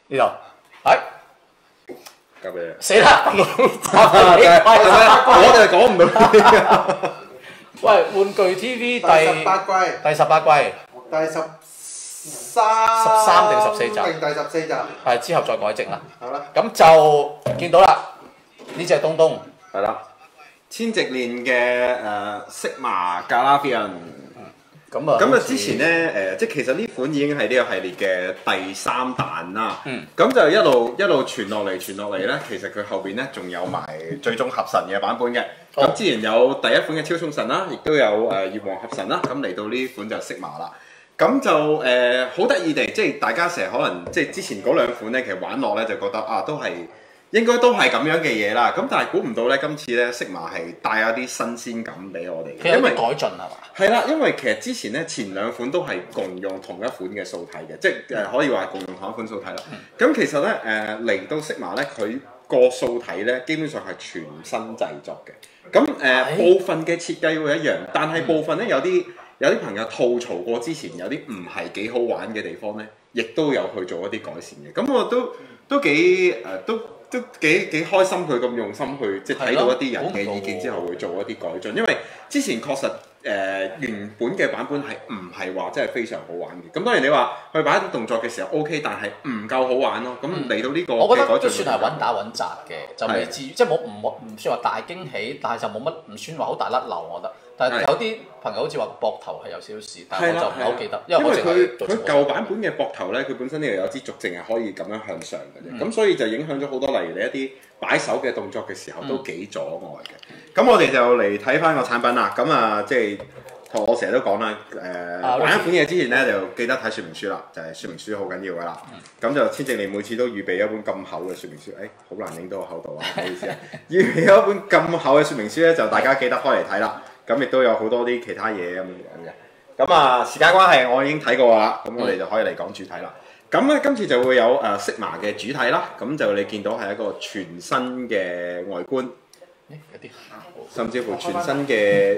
呢度係交俾你。 死啦！ 我哋講唔到。 喂，玩具 TV 第18季， 第18季第 13定14集定第14集， 係之後再改正啦。 好啦， 咁就見到啦，呢只東東係啦，千直鏈嘅Sigma Galavian。 咁啊， 咁啊，之前咧即係其實呢款已經係呢個系列嘅第3彈啦。 嗯。 咁就一路傳落嚟咧，其實佢後邊咧仲有埋最終合神嘅版本嘅。咁之前有第一款嘅超充神啦，亦都有月王合神啦。咁嚟到呢款就 Sigma 啦。咁就好得意地，即係大家成日可能即係之前嗰兩款咧，其實玩落咧就覺得啊，應該都係咁樣嘅嘢啦。咁但係估唔到咧，今次咧 Sigma 係帶有啲新鮮感俾我哋嘅，因為改進係嘛？ 係啦，因為其實之前咧前兩款都係共用同一款嘅素體嘅，即係可以話共用同一款素體啦。咁其實咧嚟到 Sigma 咧，佢個素體咧基本上係全新製作嘅。咁部分嘅設計會一樣，但係部分咧有啲朋友吐槽過之前有啲唔係幾好玩嘅地方咧，亦都有去做一啲改善嘅。咁我都幾開心佢咁用心去即係睇到一啲人嘅意見之後會做一啲改進，因為之前確實原本嘅版本係唔係話真係非常好玩嘅。咁當然你話去擺啲動作嘅時候 OK， 但係唔夠好玩咯。咁嚟到呢個我覺得嘅改進都算係穩打穩紮嘅，就未至於即係唔算話大驚喜，但係就冇乜唔算話好大甩漏，我覺得。但係有啲朋友好似話膊頭係有少少事，但係我就唔係好記得，因為佢舊版本嘅膊頭咧，佢本身呢度有支軸淨係可以咁樣向上嘅啫，咁所以就影響咗好多，例如你一啲擺手嘅動作嘅時候都幾阻礙嘅。咁我哋就嚟睇翻個產品啦。咁啊，即係我成日都講啦，玩一款嘢之前咧就記得睇說明書啦，就係說明書好緊要噶啦。咁就千直你每次都預備一本咁厚嘅說明書，好難影到我口度啊，唔好意思啊。預備一本咁厚嘅說明書咧，就大家記得開嚟睇啦。咁亦都有好多啲其他嘢咁樣嘅。咁啊，時間關係，我已經睇過啦。咁我哋就可以嚟講主題啦。咁咧，今次就會有Sigma 嘅主體啦。咁就你見到係一個全新嘅外觀， 有啲甚至乎全新嘅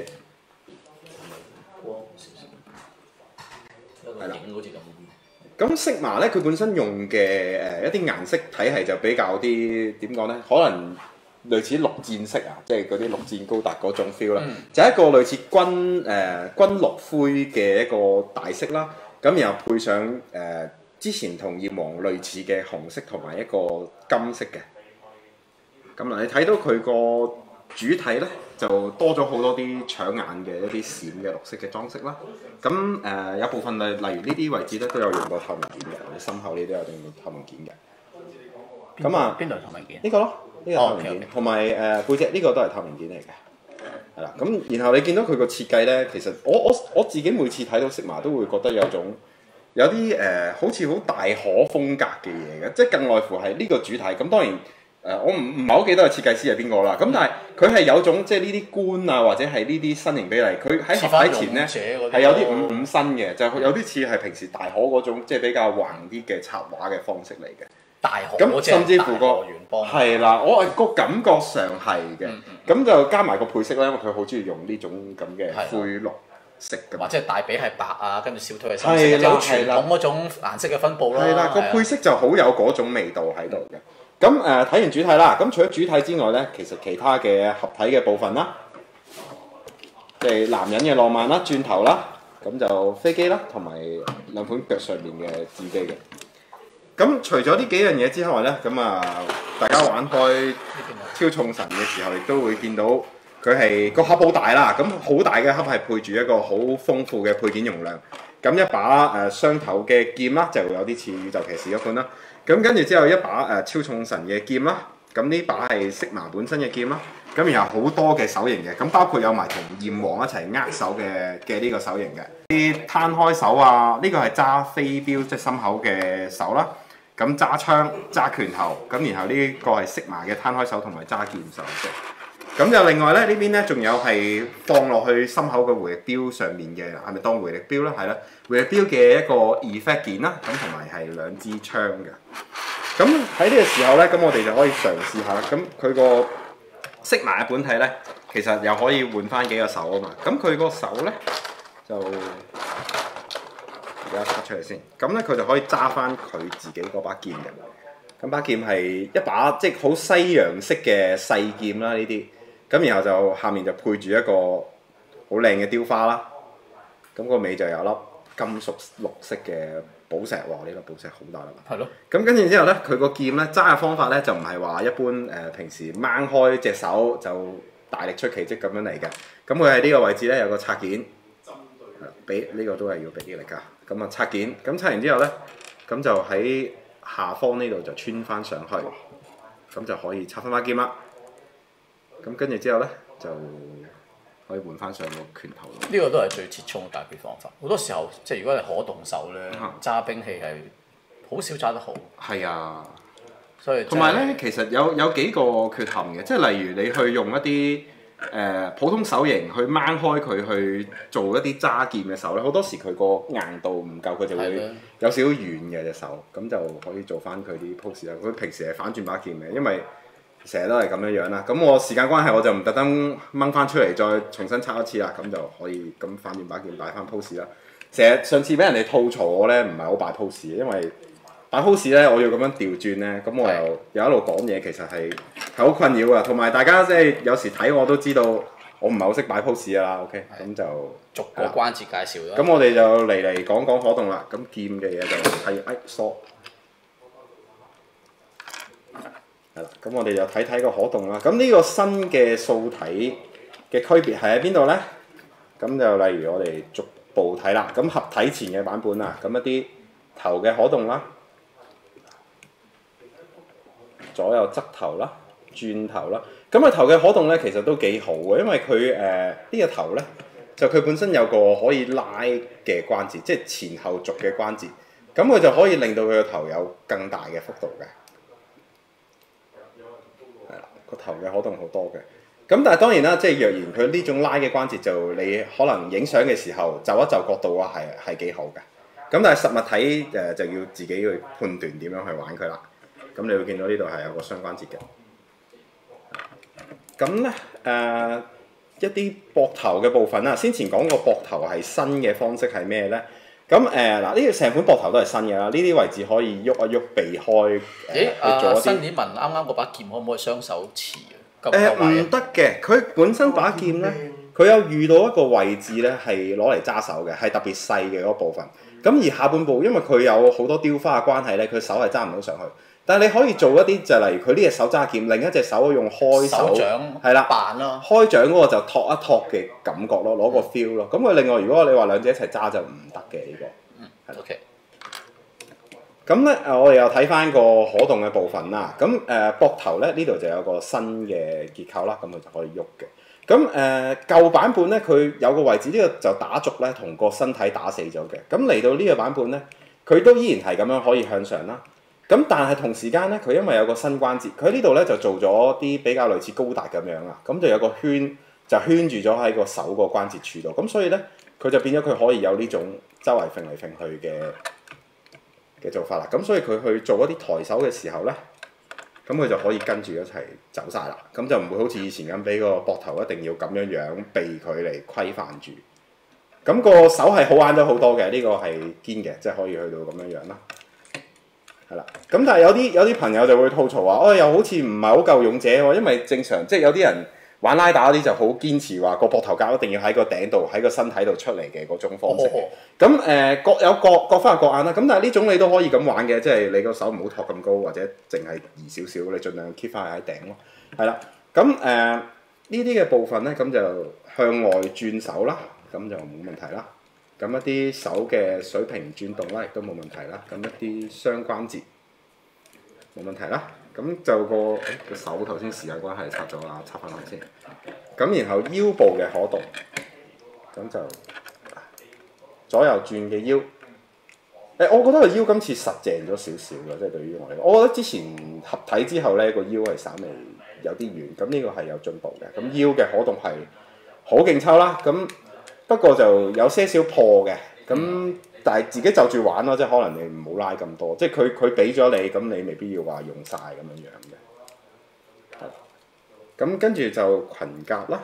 係啦，好似咁。 咁 Sigma 咧，佢本身用嘅一啲顏色體系就比較啲點講咧，可能類似綠箭色啊，即係嗰啲綠箭高達嗰種 feel 啦，就係一個類似軍綠灰嘅一個大色啦。咁然後配上之前同焰王類似嘅紅色同埋一個金色嘅。咁嗱，你睇到佢個主體咧就多咗好多啲搶眼嘅一啲閃嘅綠色嘅裝飾啦。咁有部分例如呢啲位置咧都有用到透明件嘅，你心口呢都有用到透明件嘅。咁啊， 邊度透明件？ 呢個咯。呢個透明件，同埋背脊呢個都係透明件嚟嘅，係啦。咁然後你見到佢個設計咧，其實我自己每次睇到 Sigma 都會覺得有啲好似好大可風格嘅嘢嘅，即係更外乎係呢個主體。咁當然我唔係好記得個設計師係邊個啦。咁但係佢係有種即係呢啲冠啊，或者係呢啲身形比例，佢喺合體前咧係有啲五身嘅，就有啲似係平時大可嗰種即係比較橫啲嘅插畫嘅方式嚟嘅。咁甚至乎個係啦，我個感覺上係嘅。咁就加埋個配色咧，因為佢好中意用呢種咁嘅灰綠色嘅， 或者大髀係白啊，跟住小腿係深色，即係好傳統嗰種顏色嘅分佈咯。 係啦，個配色就好有嗰種味道喺度嘅。咁睇完主體啦，咁除咗主體之外咧，其實其他嘅合體嘅部分啦，即係男人嘅浪漫啦、轉頭啦，咁就飛機啦，同埋兩款腳上面嘅指機嘅。咁除咗呢幾樣嘢之外咧，咁啊，大家玩開超重神嘅時候，亦都會見到佢係個盒好大啦。咁好大嘅盒係配住一個好豐富嘅配件容量。咁一把雙頭嘅劍啦，就有啲似宇宙騎士嗰款啦。咁跟住之後一把超重神嘅劍啦。咁呢把係 Sigma 本身嘅劍啦。咁然後好多嘅手型嘅，咁包括有埋同焰王一齊握手嘅呢個手型嘅。啲攤開手啊，呢個係揸飛鏢即係心口嘅手啦。咁揸槍、揸拳頭，咁然後呢個係 Sigma 嘅攤開手同埋揸劍手嘅。咁就另外咧，呢邊咧仲有係放落去心口嘅回力鏢上面嘅，係咪當回力鏢咧？係啦，回力鏢嘅一個 effect 件啦，咁同埋係兩支槍嘅。咁喺呢個時候咧，咁我哋就可以嘗試下。咁佢個 Sigma 嘅本體咧，其實又可以換翻幾個手啊嘛。咁佢個手咧就家拆出嚟先。咁咧佢就可以揸翻佢自己嗰把劍嘅。咁把劍係一把即係好西洋式嘅細劍啦，呢啲。咁然後就下面就配住一個好靚嘅雕花啦。咁個尾就有粒金屬綠色嘅寶石喎，呢粒寶石好大粒。 係咯。 咁跟住之後咧，佢個劍咧揸嘅方法咧就唔係話一般平時掹開隻手就大力出奇蹟咁樣嚟嘅。咁佢喺呢個位置咧有個插件，俾呢個都係要俾啲力㗎。咁啊插件，咁插完之後咧，咁就喺下方呢度就穿翻上去，咁就可以插翻把劍啦。咁跟住之後咧就可以換翻上個拳頭咯。 呢個都係最折衷嘅解決方法。好多時候即係如果你可動手咧，揸兵器係好少揸得好。 係啊， 所以同埋咧，其實有幾個缺陷嘅，即係例如你去用一啲普通手型去掹開佢去做一啲揸劍嘅手咧，好多時佢個硬度唔夠，佢就會有少少軟嘅隻手，咁就可以做翻佢啲 pose 啦。佢平時係反轉把劍嘅，因為成日都係咁樣樣啦。咁我時間關係，我就唔特登掹翻出嚟再重新拆一次啦，咁就可以咁反轉把劍擺翻 pose 啦。上次俾人哋吐槽我咧，唔係好擺 pose 嘅，因為擺 pose 咧，我要咁樣調轉咧，咁我又一路講嘢，其實係好困擾噶。同埋大家即係有時睇我都知道，我唔係好識擺 pose 噶啦。OK， 咁就逐個關節介紹啦。 咁我哋就嚟講講可動啦。咁劍嘅嘢就係梳係啦。咁我哋就睇個可動啦。咁呢個新嘅素體嘅區別係喺邊度咧？咁就例如我哋逐步睇啦。咁合體前嘅版本啊，咁一啲頭嘅可動啦。左右側頭啦，轉頭啦，咁啊頭嘅可動咧，其實都幾好嘅，因為佢呢個頭咧，就佢本身有個可以拉嘅關節，即係前後軸嘅關節，咁佢就可以令到佢個頭有更大嘅幅度嘅，係啦，個頭嘅可動好多嘅，咁但係當然啦，即係若然佢呢種拉嘅關節就你可能影相嘅時候就一就角度啊，係幾好嘅，咁但係實物睇就要自己去判斷點樣去玩佢啦。咁你會見到呢度係有個雙關節嘅。咁咧一啲膊頭嘅部分啦，先前講過膊頭係新嘅方式係咩咧？咁嗱呢個成款膊頭都係新嘅啦，呢啲位置可以喐一喐避開。 新年問啱啱嗰把劍可唔可以雙手持啊？ 唔得嘅，佢本身把劍咧，佢有遇到一個位置咧係攞嚟揸手嘅，係特別細嘅嗰部分。咁而下半部因為佢有好多雕花嘅關係咧，佢手係揸唔到上去。但係你可以做一啲就例如佢呢隻手揸劍，另一隻手用開手係啦，扮咯，開掌嗰個就托一托嘅感覺咯，攞個 feel 咯。咁佢另外如果你話兩隻一齊揸就唔得嘅呢個。係 OK。咁咧我哋又睇翻個可動嘅部分啦。咁膊頭咧呢度就有個新嘅結構啦，咁佢就可以喐嘅。咁舊版本咧佢有個位置呢個就打軸咧，同個身體打死咗嘅。咁嚟到呢個版本咧，佢都依然係咁樣可以向上啦。咁但係同時間咧，佢因為有個新關節，佢呢度咧就做咗啲比較類似高達咁樣啊，咁就有個圈就圈住咗喺個手個關節處度，咁所以咧佢就變咗佢可以有呢種周圍揈嚟揈去嘅做法啦。咁所以佢去做一啲抬手嘅時候咧，咁佢就可以跟住一齊走晒啦。咁就唔會好似以前咁俾個膊頭一定要咁樣樣避佢嚟規範住。咁個手係好玩咗好多嘅，呢個係堅嘅，即係可以去到咁樣樣啦。係啦，咁但係有啲朋友就會吐槽話，又好似唔係好夠勇者喎，因為正常即係有啲人玩拉打嗰啲就好堅持話個膊頭架一定要喺個頂度，喺個身體度出嚟嘅嗰種方式。咁各有各花入各眼啦。咁但係呢種你都可以咁玩嘅，即係你個手唔好托咁高，或者淨係移少少，你盡量 keep 翻喺頂咯。係啦，咁呢啲嘅部分咧，咁就向外轉手啦，咁就冇問題啦。咁一啲手嘅水平轉動啦，亦都冇問題啦。咁一啲雙關節冇問題啦。咁就個手頭先時間關係拆咗啦，拆翻落先。咁然後腰部嘅可動，咁就左右轉嘅腰。我覺得個腰今次實淨咗少少嘅，即係對於我嚟講，我覺得之前合體之後咧個腰係稍微有啲軟，咁呢個係有進步嘅。咁腰嘅可動係好勁抽啦，咁。不過就有些少破嘅，咁但係自己就住玩咯，即係可能你唔好拉咁多，即係佢俾咗你，咁你未必要話用晒咁樣樣嘅。咁跟住就裙甲啦，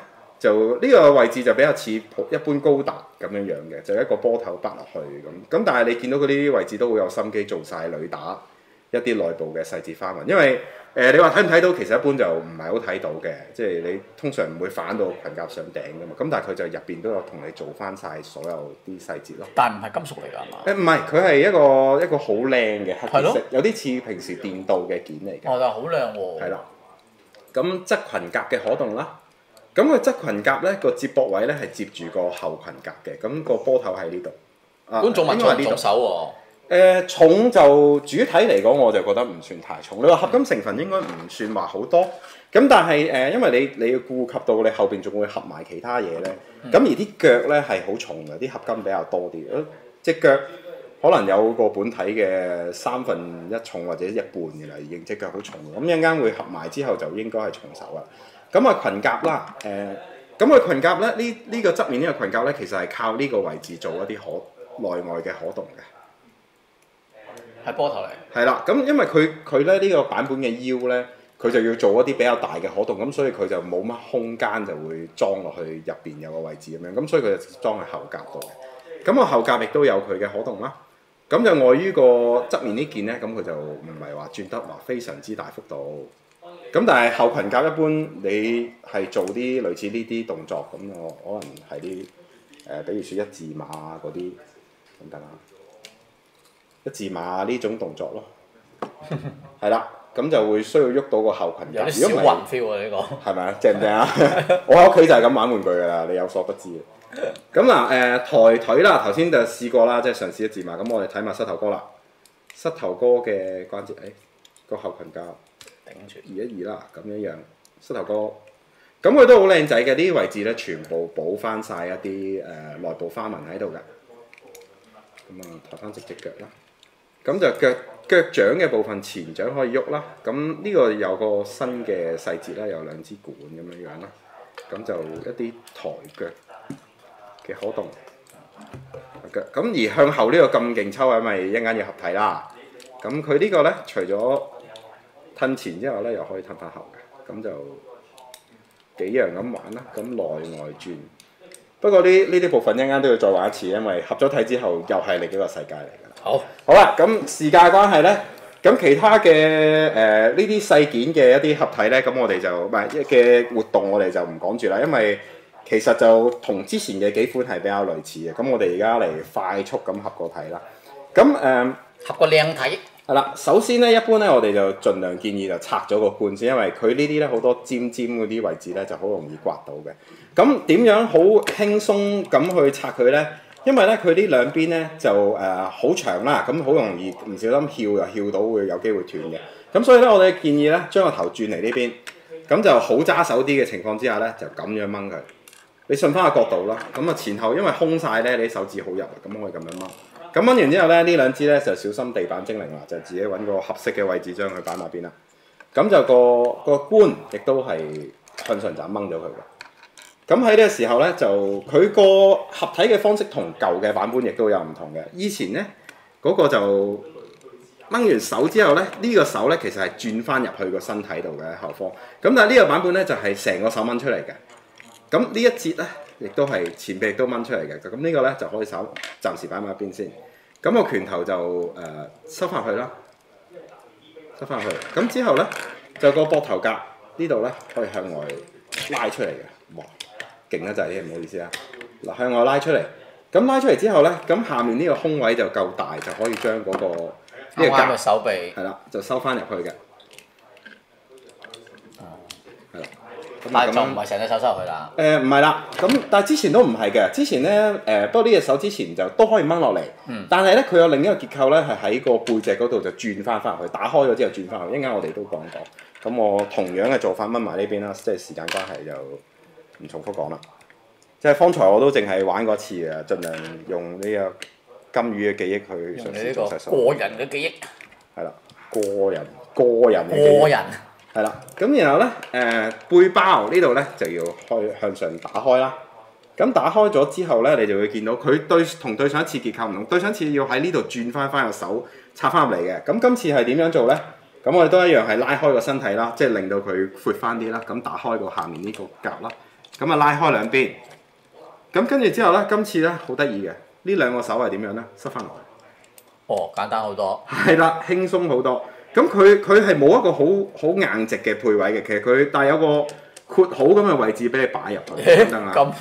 就呢個位置就比較似一般高達咁樣樣嘅，就一個波頭拔落去咁。咁但係你見到佢呢啲位置都好有心機做晒履打一啲內部嘅細節花紋，因為你話睇唔睇到，其實一般就唔係好睇到嘅，即係你通常唔會反到裙甲上頂噶嘛。咁但係佢就入邊都有同你做翻晒所有啲細節咯。 但係唔係金屬嚟㗎係嘛？ 唔係，佢係一個好靚嘅黑色，有啲似平時電鍍嘅件嚟嘅。 哦，但係好靚喎。 係啦。咁側裙甲嘅可動啦，咁個側裙甲咧個接駁位咧係接住個後裙甲嘅，咁個波頭喺呢度。 觀眾問重唔重手喎？ 重就主體嚟講，我就覺得唔算太重。你話合金成分應該唔算話好多，咁但係因為你要顧及到你後邊仲會合埋其他嘢咧，咁而啲腳咧係好重嘅，啲合金比較多啲。隻腳可能有個本體嘅1/3重或者一半嘅啦，已經隻腳好重。咁一陣間會合埋之後就應該係重手啦。咁啊裙甲啦，咁佢裙甲咧呢個側面呢個裙甲咧，其實係靠呢個位置做一啲內外嘅可動嘅。 係波頭嚟。 係啦，咁因為佢咧呢個版本嘅腰咧，佢就要做一啲比較大嘅可動，咁所以佢就冇乜空間就會裝落去入邊有個位置咁樣，咁所以佢就裝喺後甲度嘅。咁個後甲亦都有佢嘅可動啦。咁就礙於個側面呢件咧，咁佢就唔係話轉得話非常之大幅度。咁但係後裙甲一般你係做啲類似呢啲動作，咁我可能係啲比如說一字馬嗰啲咁得啦。一字馬呢種動作咯，係啦，咁就會需要喐到個後裙甲。 有啲小雲 feel 啊！呢個係咪啊？正唔正啊？我喺屋企就係咁玩玩具㗎啦，你有所不知。咁嗱抬腿啦，頭先就試過啦，即係嘗試一字馬。咁我哋睇埋膝頭哥啦，膝頭哥嘅關節，個後裙甲頂住移一移啦，咁樣樣膝頭哥，咁佢都好靚仔嘅，呢啲位置咧全部補翻晒一啲內部花紋喺度㗎。咁啊，抬翻隻腳啦。咁就腳掌嘅部分，前掌可以喐啦。咁呢個有個新嘅細節啦，有2支管咁樣樣啦。咁就一啲抬腳嘅可動腳。咁而向後呢個咁勁抽，因為一陣間要合體啦。咁佢呢個咧，除咗褪前之後咧，又可以褪翻後嘅。咁就幾樣咁玩啦。咁內外轉。不過呢啲部分一陣間都要再玩一次，因為合咗體之後又係另一個世界嚟㗎。好啦，咁時間關係咧，咁其他嘅呢啲細件嘅一啲合體咧，咁我哋就唔係嘅活動，我哋就唔講住啦，因為其實就同之前嘅幾款係比較類似嘅。咁我哋而家嚟快速咁合個體啦。咁合個靚體。係啦，首先咧，一般咧，我哋就盡量建議就拆咗個冠先，因為佢呢啲咧好多尖嗰啲位置咧就好容易刮到嘅。咁點樣好輕鬆咁去拆佢咧？因為咧佢呢兩邊咧就好長啦，咁好容易唔小心翹又翹到，會有機會斷嘅。咁所以咧，我哋建議咧將個頭轉嚟呢邊，咁就好揸手啲嘅情況之下咧，就咁樣掹佢。你順翻個角度啦，咁啊前後因為空晒咧，你手指好入，咁可以咁樣掹。咁掹完之後咧，呢兩支咧就小心地板精靈啦，就自己揾個合適嘅位置將佢擺埋邊啦。咁就個冠亦都係向上斬掹咗佢嘅。咁喺呢個時候咧，就佢個合體嘅方式同舊嘅版本亦都有唔同嘅。以前咧嗰個就掹完手之後咧，呢個手咧其實係轉翻入去個身體度嘅後方。咁但係呢個版本咧就係成個手掹出嚟嘅。咁呢一節咧，亦都係前臂亦都掹出嚟嘅。咁呢個咧就可以手暫時擺埋一邊先。咁個拳頭就收翻去啦，收翻去。咁之後咧就個膊頭甲呢度咧可以向外拉出嚟嘅。哇，勁得滯啲，唔好意思啊。嗱，向外拉出嚟。咁拉出嚟之後咧，咁下面呢個空位就夠大，就可以將嗰個呢個甲手臂係啦，就收翻入去嘅。係啦。 但係就唔係成隻手收入去啦。 唔係啦，咁但係之前都唔係嘅。之前咧不過呢隻手之前就都可以掹落嚟。但係咧佢有另一個結構咧，係喺個背脊嗰度就轉翻去，打開咗之後轉翻去。一陣間我哋都講講。咁我同樣嘅做法掹埋呢邊啦，即係時間關係就唔重複講啦。即係方才我都淨係玩過一次嘅，盡量用呢個金魚嘅記憶去嘗試做實數。 個人嘅記憶。係啦，個人嘅記憶。個人。係啦，咁然後咧背包呢度咧就要向上打開啦。咁打開咗之後咧，你就會見到佢同對上一次結構唔同。對上一次要喺呢度轉翻個手插翻入嚟嘅。咁今次係點樣做咧？咁我哋都一樣係拉開個身體啦，即係令到佢闊翻啲啦。咁打開個下面呢個甲啦。 咁啊拉開兩邊。咁跟住之後咧，今次咧好得意嘅，呢兩個手係點樣咧？塞翻落去。 哦，簡單好多。 係啦，輕鬆好多。咁佢係冇一個好硬直嘅配位嘅，其實佢但係有個括號咁嘅位置俾你擺入去，得啦。 咁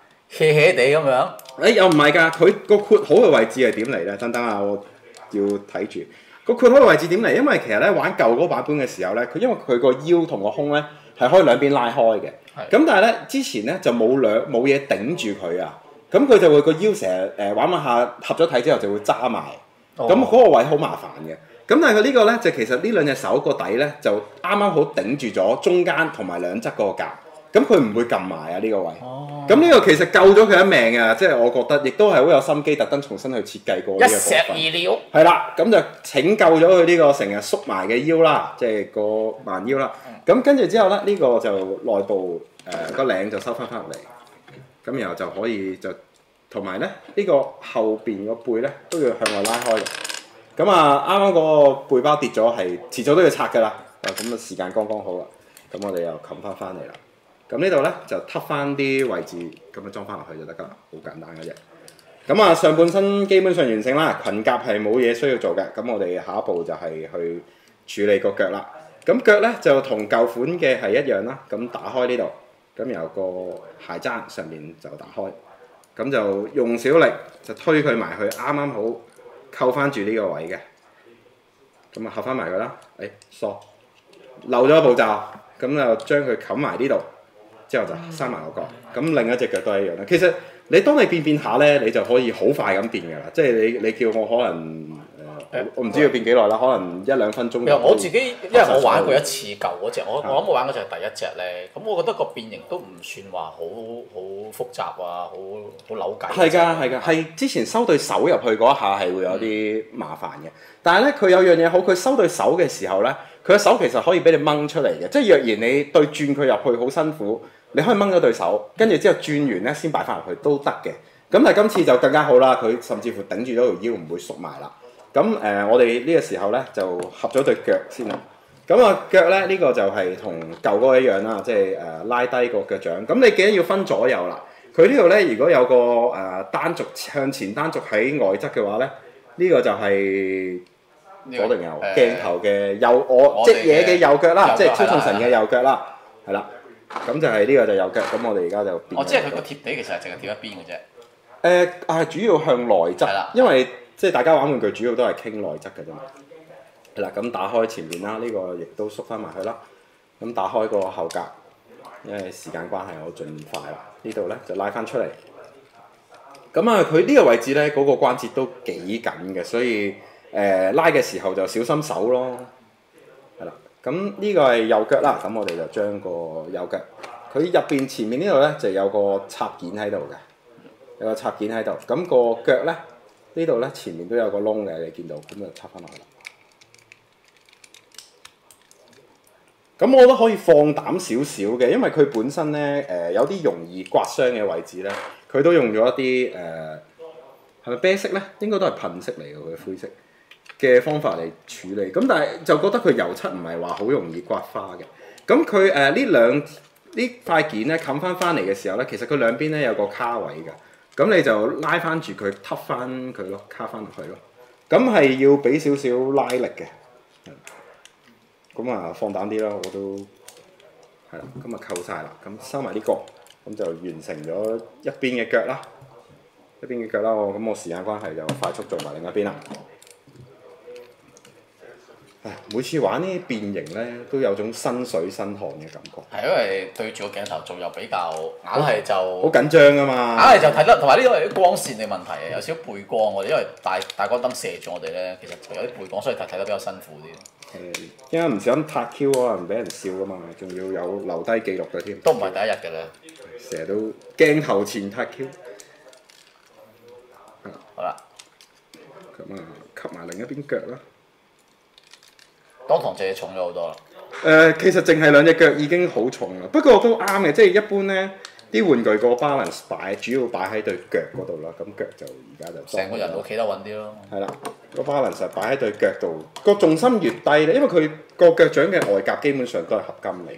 hea 地咁樣。 又唔係㗎，佢個括號嘅位置係點嚟咧？等啊，我要睇住個括號嘅位置點嚟，因為其實咧玩舊嗰個版本嘅時候咧，因為佢個腰同個胸咧係可以兩邊拉開嘅。咁但係咧之前咧就冇嘢頂住佢啊，咁佢就會個腰成日玩下合咗體之後就會揸埋，咁嗰個位好麻煩嘅。咁但係佢呢個咧就其實呢兩隻手個底咧就啱啱好頂住咗中間同埋兩側嗰個夾，咁佢唔會撳埋啊呢個位。咁呢個其實救咗佢一命啊！即係我覺得亦都係好有心機，特登重新去設計過呢個部分。一石二鳥。係啦，咁就拯救咗佢呢個成日縮埋嘅腰啦，即係個慢腰啦。咁跟住之後咧，呢個就內部個領就收翻嚟，咁然後就可以就同埋咧呢個後邊個背咧都要向外拉開嘅。咁啊，啱啱嗰個背包跌咗，係遲早都要拆㗎啦。咁啊，時間剛剛好啦。咁我哋又冚翻嚟啦。咁呢度咧就揼翻啲位置，咁樣裝翻落去就得㗎啦，好簡單嘅啫。咁啊，上半身基本上完成啦，裙甲係冇嘢需要做嘅。咁我哋下一步就係去處理個腳啦。咁腳咧就同舊款嘅係一樣啦。咁打開呢度，咁由個鞋踭上面就打開，咁就用小力就推佢埋去，啱啱好扣翻住呢個位嘅。咁啊合翻埋佢啦。疏漏咗個步驟，咁就將佢冚埋呢度。之後就閂埋個角，咁另一隻腳都係一樣啦。其實你當你變下咧，你就可以好快咁變㗎啦。即係你叫我可能我唔知要變幾耐啦，可能1-2分鐘。 我自己因為我玩過一次舊嗰隻，我諗我玩嗰隻係第一隻咧，咁我覺得個變形都唔算話好複雜啊，好扭計。係㗎，係之前收對手入去嗰一下係會有啲麻煩嘅，但係咧佢有樣嘢好，佢收對手嘅時候咧，佢嘅手其實可以俾你掹出嚟嘅，即係若然你對轉佢入去好辛苦。你可以掹咗對手，跟住之後轉完咧先擺翻入去都得嘅。咁但係今次就更加好啦，佢甚至乎頂住咗條腰唔會縮埋啦。咁我哋呢個時候咧就合咗對腳先啦。咁啊腳咧呢個就係同舊嗰個一樣啦，即係拉低個腳掌。咁你記得要分左右啦。佢呢度咧如果有個單軸向前單軸喺外側嘅話咧，呢個就係左定右鏡頭嘅右我即嘢嘅右腳啦，即係超眾神嘅右腳啦，係啦。咁就係呢個就右腳，咁我哋而家就變。 即係佢個貼地其實係淨係貼一邊嘅啫。主要向內側，因為即係大家玩玩具主要都係傾內側嘅啫嘛。係啦，咁打開前面啦，呢個亦都縮翻埋去啦。咁打開個後格，因為時間關係，我盡快啦。呢度咧就拉翻出嚟。咁啊，佢呢個位置咧嗰個關節都幾緊嘅，所以拉嘅時候就小心手咯。係啦。咁呢個係右腳啦，咁我哋就將個右腳，佢入邊前面呢度咧就有個插件喺度嘅，有個插件喺度。咁個腳咧呢度咧前面都有個窿嘅，你見到，咁就插翻落去啦。咁我覺得可以放膽少少嘅，因為佢本身咧有啲容易刮傷嘅位置咧，佢都用咗一啲係咪啤色咧？應該都係噴色嚟嘅，佢灰色嘅方法嚟處理，咁但係就覺得佢油漆唔係話好容易刮花嘅。咁佢呢塊件咧冚翻嚟嘅時候咧，其實佢兩邊咧有個卡位嘅，咁你就拉翻住佢，揼翻佢咯，卡翻落去咯。咁係要俾少少拉力嘅。咁啊放膽啲啦，我都係啦，咁啊扣晒啦，咁收埋呢個，咁就完成咗一邊嘅腳啦，咁我時間關係就快速做埋另一邊啦。每次玩呢啲變形咧，都有種身水身汗嘅感覺。係因為對住個鏡頭做又比較硬係就好緊張啊嘛。硬係就睇得，同埋呢個係啲光線嘅問題啊，有少少背光我哋，因為大光燈射住我哋咧，其實有啲背光，所以睇得比較辛苦啲。因為唔小心撻 Q 可能俾人笑噶嘛，仲要有留低記錄嘅添。都唔係第一日㗎啦，成日都鏡頭前撻 Q。好啦，咁啊，吸埋另一邊腳啦。當堂隻嘢重咗好多啦。其實淨係兩隻腳已經好重啦，不過都啱嘅，即係一般咧啲玩具個 balance 主要擺喺對腳嗰度啦，咁腳就而家就成個人會企得穩啲咯。係啦，個 balance 擺喺對腳度，個重心越低咧，因為佢個腳掌嘅外夾基本上都係合金嚟嘅，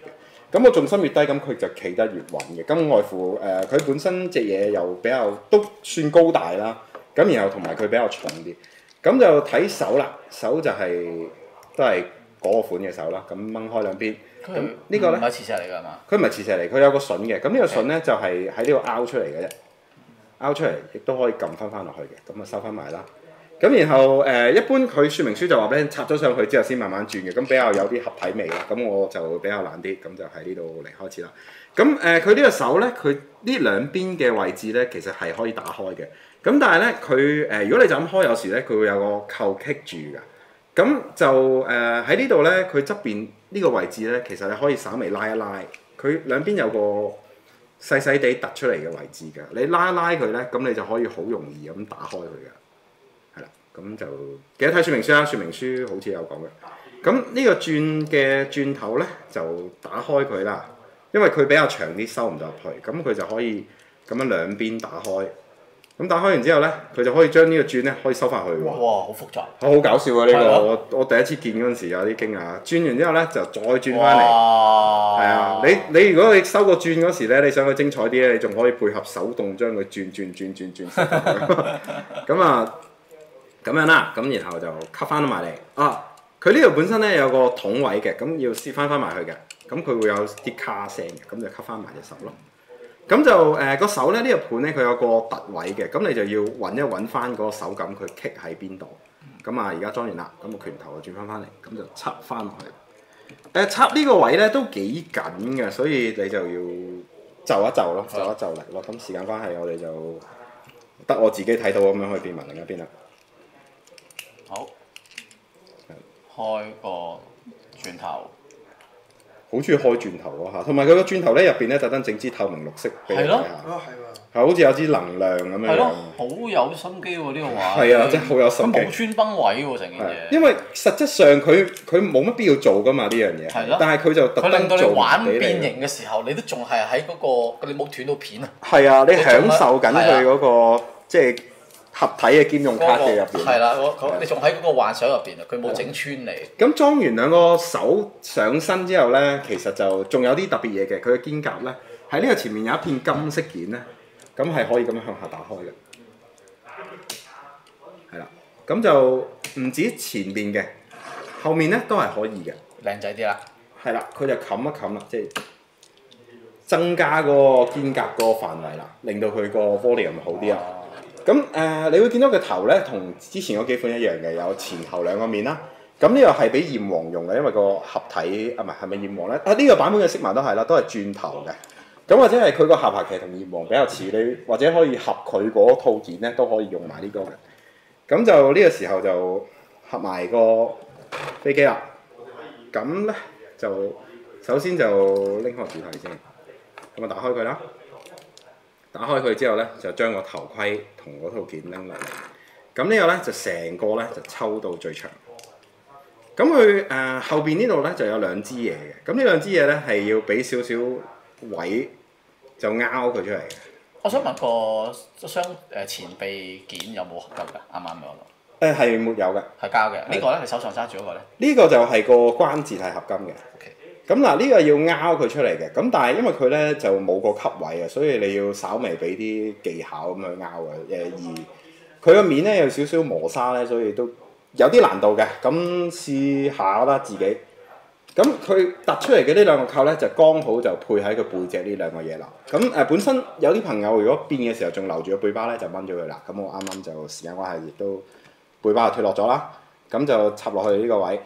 咁個重心越低，咁佢就企得越穩嘅。咁外乎佢本身隻嘢又比較都算高大啦。咁然後同埋佢比較重啲。咁就睇手啦，手就都係嗰個款嘅手啦。咁掹開兩邊。咁呢個咧唔係磁石嚟㗎嘛？ 佢唔係磁石嚟，佢有個筍嘅。咁呢個筍咧就係喺呢度拗出嚟嘅啫，拗出嚟亦都可以撳翻落去嘅。咁啊收翻埋啦。咁然後一般佢說明書就話俾你插咗上去之後先慢慢轉嘅，咁比較有啲合體味啦。咁我就比較懶啲，咁就喺呢度嚟開始啦。咁佢呢個手咧，佢呢兩邊嘅位置咧，其實係可以打開嘅。咁但係咧，佢如果你就咁開，有時咧佢會有個扣棘住㗎。咁就喺呢度咧，佢側邊呢個位置咧，其實你可以稍微拉一拉，佢兩邊有個細細地突出嚟嘅位置㗎。你拉一拉佢咧，咁你就可以好容易咁打開佢㗎。咁就記得睇說明書啦，說明書好似有講嘅。咁呢個轉頭咧就打開佢啦，因為佢比較長啲，收唔到入去，咁佢就可以咁樣兩邊打開。咁打開完之後咧，佢就可以將呢個轉咧可以收翻去。哇！ 好複雜。 好搞笑啊！呢個我第一次見嗰陣時有啲驚訝。轉完之後咧就再轉翻嚟。係啊，你如果你收個轉嗰時咧，你想佢精彩啲咧，你仲可以配合手動將佢轉。咁啊〜咁樣啦，咁然後就吸翻埋嚟。啊，佢呢度本身咧有個筒位嘅，咁要撕翻埋去嘅。咁佢會有啲卡聲嘅，咁就吸翻埋隻手咯。咁就個手咧呢個盤咧佢有個凸位嘅，咁你就要揾翻嗰個手感佢棘喺邊度。咁啊而家裝完啦，咁個拳頭就轉翻嚟，咁就插翻落去。插呢個位咧都幾緊嘅，所以你就要就一就咯，就一就力咯。咁時間關係，我哋就得我自己睇到咁樣可以變埋另一邊啦。 好，開個轉頭， 好中意開轉頭嗰下，同埋佢個轉頭咧入邊咧特登整支透明綠色俾你睇下，係好似有支能量咁樣。係咯， 好有心機喎呢個畫。 係啊，真係好有心機。 佢冇穿崩位喎成件嘢。 因為實質上佢冇乜必要做噶嘛呢樣嘢。係咯。但係佢就特登做俾你。佢令到你玩變形嘅時候，你都仲係喺嗰個，你冇斷到片啊。係啊，你享受緊佢嗰個即係。合體嘅兼用卡嘅入邊，係啦，你仲喺嗰個幻想入邊啊，佢冇整穿你。咁裝完兩個手上身之後咧，其實就仲有啲特別嘢嘅，佢嘅肩胛咧喺呢個前面有一片金色件咧，咁係可以咁樣向下打開嘅，係啦，咁就唔止前邊嘅，後面咧都係可以嘅，靚仔啲啦，係啦，佢就冚一冚啦，即係增加嗰個肩胛嗰個範圍啦，令到佢個 volume 好啲啊。咁你會見到個頭咧，同之前嗰幾款一樣嘅，有前後兩個面啦。咁呢個係俾炎黃用嘅，因為個合體啊，唔係咪炎黃咧？呢個版本嘅色盲都係啦，都係轉頭嘅。咁或者係佢個下巴其實同炎黃比較似，你或者可以合佢嗰套件咧，都可以用埋呢個嘅。咁就呢個時候就合埋個飛機啦。咁咧就首先就拎開主體先，咁啊打開佢啦。打開佢之後咧，就將個頭盔同嗰套件拎落嚟。咁呢個咧就成個咧就抽到最長。咁佢後邊呢度咧就有兩支嘢嘅。咁呢兩支嘢咧係要俾少少位就拗佢出嚟嘅。我想問個雙前臂件有冇合金㗎？啱啱嗰個係沒有嘅，係膠嘅。呢個咧你手上揸住嗰個咧？呢個就係個關節係合金嘅。Okay. 咁嗱，呢個要拗佢出嚟嘅，咁但係因為佢咧就冇個吸位啊，所以你要稍微俾啲技巧咁去拗嘅。而佢個面咧有少少磨砂咧，所以都有啲難度嘅。咁試下啦自己。咁佢突出嚟嘅呢兩個扣咧，就剛好就配喺佢背脊呢兩個嘢啦。咁本身有啲朋友如果變嘅時候仲留住個背包咧，就掹咗佢啦。咁我啱啱就時間關係，亦都背包就脫落咗啦。咁就插落去呢個位。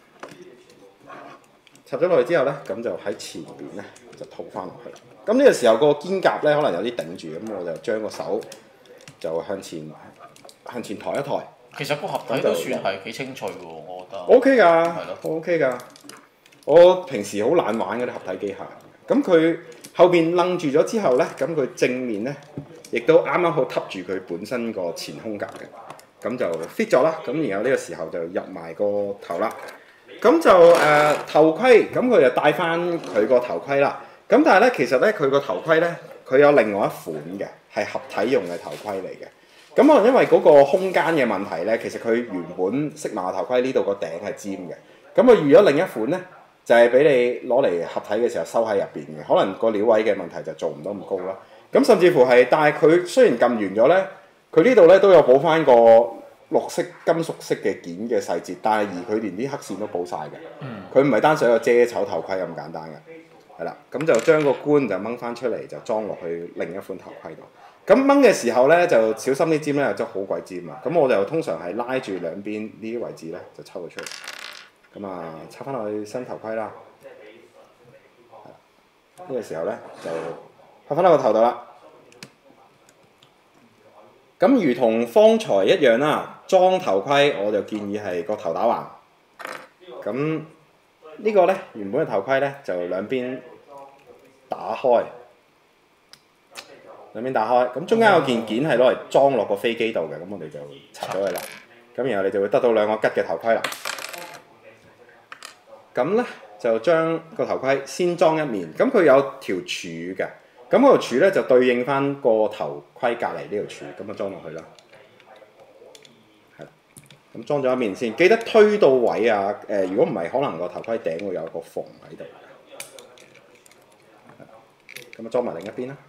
插咗落去之後咧，咁就喺前邊咧就套翻落去。咁呢個時候個肩胛咧可能有啲頂住，咁我就將個手就向前抬一抬。其實個合體都算係幾清脆喎，我覺得。O K 㗎，係咯，O K 㗎。我平時好懶玩嗰啲合體機械，咁佢後邊擸住咗之後咧，咁佢正面咧亦都啱啱好揼住佢本身個前胸甲嘅，咁就 fit 咗啦。咁然後呢個時候就入埋個頭啦。咁就頭盔，咁佢就戴翻佢個頭盔啦。咁但係咧，其實咧佢個頭盔咧，佢有另外一款嘅，係合體用嘅頭盔嚟嘅。咁可能因為嗰個空間嘅問題咧，其實佢原本色盲嘅頭盔呢度個頂係尖嘅。咁佢預咗另一款咧， 就係俾你攞嚟合體嘅時候收喺入邊嘅，可能個料位嘅問題就做唔到咁高啦。咁甚至乎係，但係佢雖然撳完咗咧，佢呢度咧都有補翻個綠色金屬色嘅件嘅細節，但係而佢連啲黑線都補晒嘅。佢唔係單純一個遮醜頭盔咁簡單嘅，係啦。咁就將個冠就掹翻出嚟，就裝落去另一款頭盔度。咁掹嘅時候咧，就小心啲尖咧，又真係好鬼尖啊！咁我就通常係拉住兩邊呢啲位置咧，就抽佢出嚟。咁啊，插翻落去新頭盔啦。呢個時候咧就拍翻喺個頭度啦。咁如同方才一樣啦，裝頭盔我就建議係個頭打橫。咁呢個咧原本嘅頭盔咧就兩邊打開，咁中間有件件係攞嚟裝落個飛機度嘅，咁我哋就拆咗佢啦。咁然後你就會得到兩個吉嘅頭盔啦。咁咧就將個頭盔先裝一面，咁佢有條柱嘅。咁嗰條柱咧就對應翻個頭盔隔離呢條柱，咁就裝落去啦。係，咁裝咗一面先，記得推到位啊！如果唔係，可能個頭盔頂會有個縫喺度。咁啊，裝埋另一邊啦。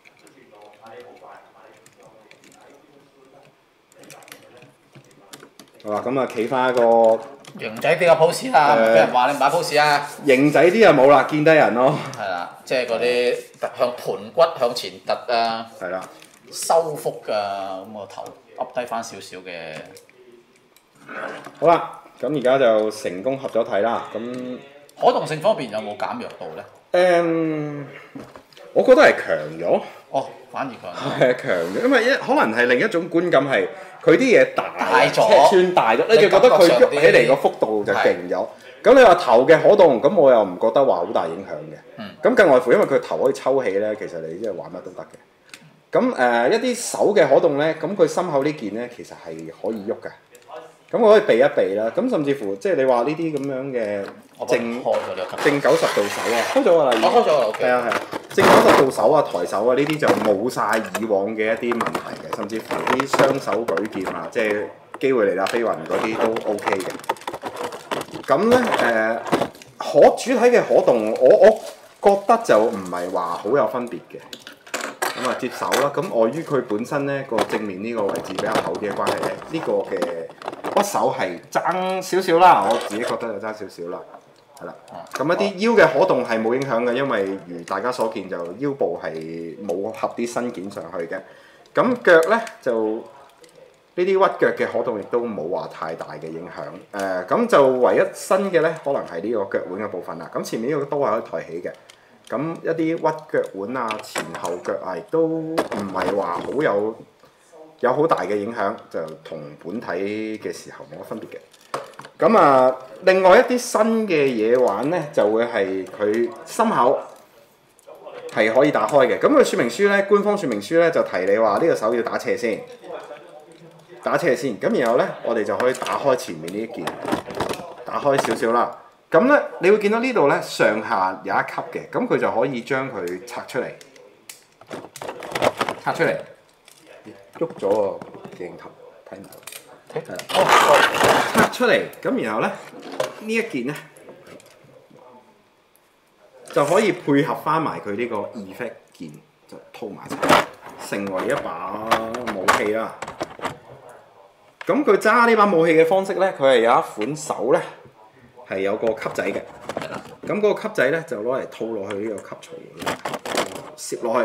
好啦，咁啊，企翻一個型仔啲嘅 pose 啦，俾人話你唔擺 pose 啊！ 型仔啲就冇啦，見低人咯。 係啦，即係嗰啲向盤骨向前突啊， 係啦， 收腹啊，咁個頭噏低翻少少嘅。 好啦，咁而家就成功合咗體啦。咁可動性方面有冇減弱到咧？ 我覺得係強咗。 哦，反而強咗。 係強咗，因為可能係另一種觀感係佢啲嘢大咗， 尺寸大咗，你就覺得佢喐起嚟個幅度就勁咗。咁你話頭嘅可動，咁我又唔覺得話好大影響嘅。咁更外乎因為佢頭可以抽起咧，其實你即係玩乜都得嘅。咁一啲手嘅可動咧，咁佢心口呢件咧其實係可以喐嘅。咁我可以避一避啦。咁甚至乎即係你話呢啲咁樣嘅正90度手啊，開咗㗎啦，已經。開咗啦 ，OK。係啊係啊，正90度手啊、抬手啊呢啲就冇晒以往嘅一啲問題嘅，甚至乎啲雙手舉劍啊，即係機會嚟啦飛雲嗰啲都 OK 嘅。咁咧主體嘅可動，我覺得就唔係話好有分別嘅。咁啊接手啦，咁礙於佢本身咧個正面呢個位置比較厚啲嘅關係咧，呢個嘅屈手係爭少少啦，我自己覺得就爭少少啦，係啦。咁一啲腰嘅可動係冇影響嘅，因為如大家所見就腰部係冇合啲新件上去嘅。咁腳咧就呢啲屈腳嘅可動亦都冇話太大嘅影響。咁就唯一新嘅咧，可能係呢個腳腕嘅部分啦。咁前面呢個都係可以抬起嘅。咁一啲屈腳腕啊、前後腳啊，亦都唔係話好有好大嘅影響，就同本體嘅時候冇乜分別嘅。咁啊，另外一啲新嘅嘢玩咧，就會係佢心口係可以打開嘅。咁佢說明書咧，官方說明書咧就提你話呢個手要打斜先，咁然後咧，我哋就可以打開前面呢一件，打開少少啦。咁咧，你會見到呢度咧上下有一級嘅，咁佢就可以將佢拆出嚟，喐咗個鏡頭睇唔到，係啦，拆出嚟，咁然後咧呢一件咧就可以配合翻埋佢呢個 effect 件，就套埋一齊，成為一把武器啦。咁佢揸呢把武器嘅方式咧，佢係有一款手咧。係有個吸仔嘅，咁嗰個吸仔咧就攞嚟套落去呢個吸槽度，攝落去，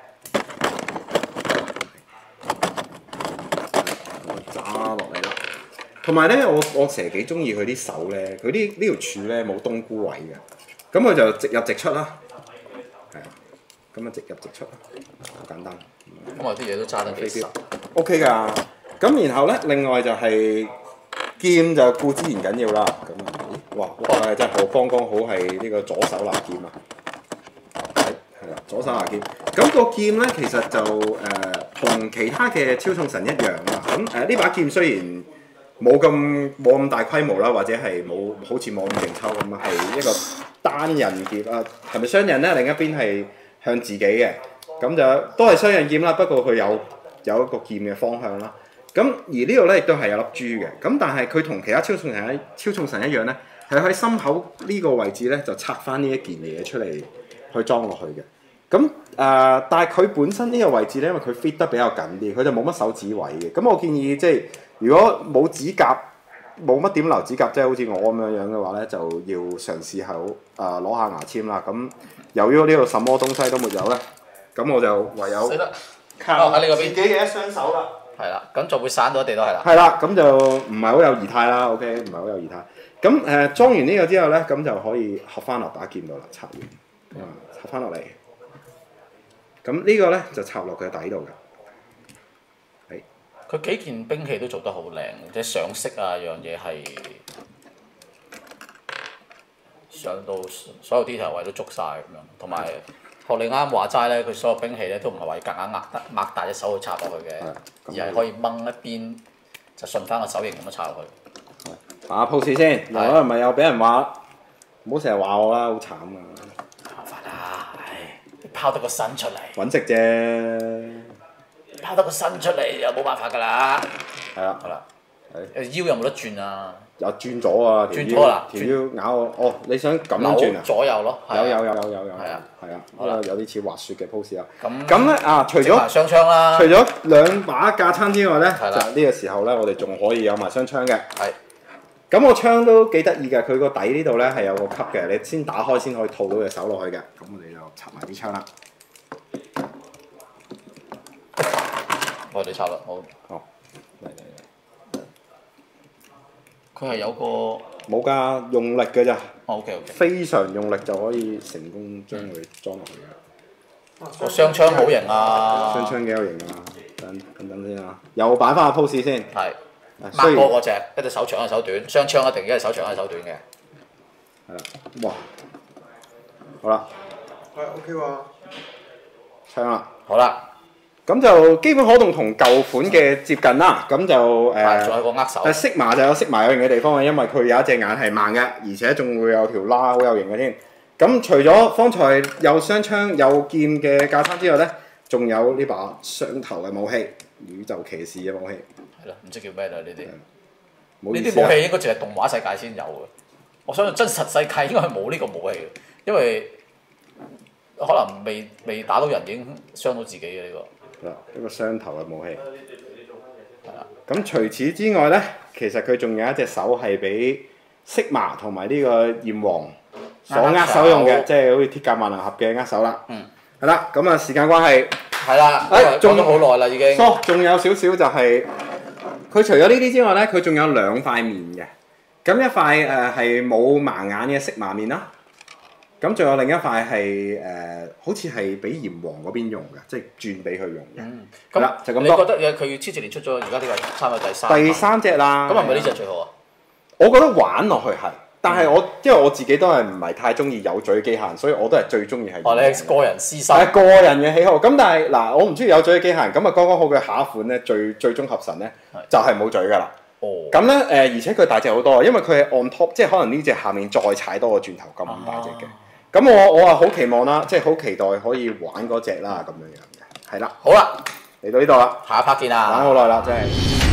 揸落嚟啦。同埋咧，我成日幾中意佢啲手咧，佢呢條柱咧冇冬菇位嘅，咁佢就直入直出啦，係啊，咁啊直入直出，好簡單。 咁我啲嘢都揸得幾實 ，OK 㗎。咁然後咧，另外就係劍就固之然緊要啦，咁啊。哇！真係剛剛好係呢個左手拿劍啊，係啦，左手拿劍。咁個劍咧其實就同其他嘅超重神一樣啦。咁呢把劍雖然冇咁大規模啦，或者係冇好似冇咁勁抽咁啊，係一個單人劍啊，係咪雙人咧？另一邊係向自己嘅，咁就都係雙人劍啦。不過佢有一個劍嘅方向啦。咁而呢度咧亦都係有粒珠嘅。咁但係佢同其他超重神一樣咧。 係喺心口呢個位置咧就拆翻呢一件嘢出嚟去裝落去嘅。咁但係佢本身呢個位置咧，因為佢 fit 得比較緊啲，佢就冇乜手指位嘅。咁我建議即係如果冇指甲，冇乜點留指甲，即係好似我咁樣嘅話咧，就要嘗試下攞下牙籤啦。咁由於呢度什麼東西都沒有咧，咁我就唯有靠喺你嗰邊自己嘅一雙手啦。 係啦，咁就會散到一地都係啦。 係啦，咁就唔係好有儀態啦。OK， 唔係好有儀態。咁裝完呢個之後咧，咁就可以合翻落打劍度啦，插完，插翻落嚟。咁呢個咧就插落佢底度嘅。 佢幾件兵器都做得好靚，即係上色啊，樣嘢係上到所有 detail 位都捉晒咁樣，同埋學你啱話齋咧，佢所有兵器咧都唔係話夾硬擘大隻手去插落去嘅，而係可以掹一邊就順翻個手型咁樣插落去。 打下 pose 先，嗱可能咪又俾人話，唔好成日話我啦，好慘啊！ 麻煩啦，唉，你拋得個身出嚟， 揾食啫。 拋得個身出嚟又冇辦法㗎啦。係啦，係啦。腰有冇得轉啊？ 有轉咗啊！ 轉咗啦！ 條腰咬我，哦，你想咁樣轉啊？ 左右咯。 有。 係啊。 係啊，有啲似滑雪嘅 pose 啊。 咁咧除咗雙槍啦， 除咗兩把架撐之外咧， 就呢個時候咧，我哋仲可以有埋雙槍嘅。 係。 咁個槍都幾得意嘅，佢個底呢度咧係有個級嘅，你先打開先可以套到隻手落去嘅。咁我哋就插埋啲槍啦。 我哋插啦，好。 哦。 佢係有個冇㗎，用力嘅咋。 OK。 非常用力就可以成功將佢裝落去嘅。 個雙槍好型啊！ 雙槍幾有型啊！等先啊，又擺翻個 pose 先。 係。抹過嗰隻，一隻手長一隻手短，雙槍一定一隻手長一隻手短嘅。 係啦，哇！好啦。係 OK 喎。槍啦。 好啦。 咁就基本可動同舊款嘅接近啦，咁就仲有個握手。 但係Sigma就有Sigma有型嘅地方嘅，因為佢有一隻眼係慢嘅，而且仲會有條拉好有型嘅添。咁除咗方才有雙槍有劍嘅架撐之外咧，仲有呢把雙頭嘅武器，宇宙騎士嘅武器。 係啦，唔知叫咩啦呢啲。 呢啲武器應該淨係動畫世界先有嘅，我相信真實世界應該係冇呢個武器嘅，因為可能未打到人已經傷到自己嘅呢個。 一個雙頭嘅武器。係啦。咁除此之外咧，其實佢仲有一隻手係俾Sigma同埋呢個炎王所握手用嘅，即係好似鐵甲萬能俠嘅握手啦。係啦，咁啊時間關係。係啦。講咗好耐啦已經。仲有少少就係佢除咗呢啲之外咧，佢仲有兩塊面嘅。咁一塊係冇盲眼嘅Sigma面啦。咁仲有另一塊係好似係俾炎王嗰邊用嘅，即係轉俾佢用嘅。係啦，就咁多。你覺得佢超直連出咗而家呢個差唔多第三隻啦。咁係咪呢隻最好啊？我覺得玩落去係，但係因為我自己都係唔係太中意有嘴機械人，所以我都係最中意係。你個人私心。係個人嘅喜好。咁但係嗱，我唔中意有嘴嘅機械人，咁啊剛剛好佢下一款咧最終合神咧就係冇嘴㗎啦。咁咧而且佢大隻好多，因為佢係 on top， 即係可能呢隻下面再踩多個轉頭咁大隻嘅。咁我係好期望啦，即係好期待可以玩嗰隻啦，咁樣嘅，係啦。好啦，嚟到呢度啦，下一 part 見啦，玩好耐啦，真係。